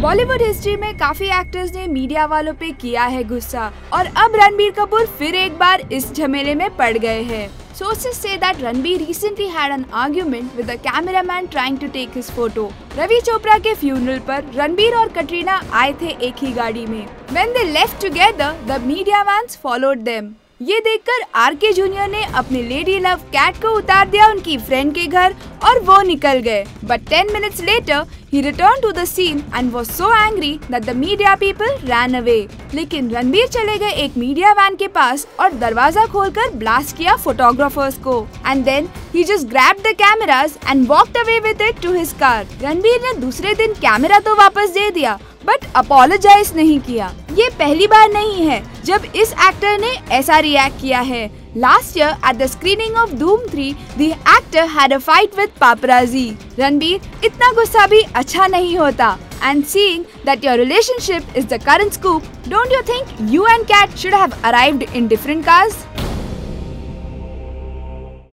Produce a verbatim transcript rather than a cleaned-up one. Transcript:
Bollywood history में काफी actors ने मीडिया वालों पे किया है गुस्सा और अब रणबीर कपूर फिर एक बार इस झमेले में पड़ गए हैं। Sources say that Ranbir recently had an argument with a cameraman trying to take his photo. Ravi Chopra के फ्यूनरल पर रणबीर और कटरीना आए थे एक ही गाड़ी में। When they left together, the media vans followed them. ये देखकर आर के जूनियर ने अपने लेडी लव कैट को उतार दिया उनकी फ्रेंड के घर और वो निकल गए। But ten minutes later, he returned to the scene and was so angry that the media people ran away. लेकिन रणबीर चले गए एक मीडिया वैन के पास और दरवाजा खोलकर ब्लास्ट किया फोटोग्राफर्स को। And then he just grabbed the cameras and walked away with it to his car. Ranbir ने दूसरे दिन कैमरा तो वापस दे दिया बट अपोलोजाइज नहीं किया। ये पहली बार नहीं है जब इस एक्टर ने ऐसा रिएक्ट किया है। Last year at the screening of Doom three, the actor had a fight with paparazzi. Ranbir, इतना गुस्सा भी अच्छा नहीं होता। And seeing that your relationship is the current scoop, don't you think you and Kat should have arrived in different cars?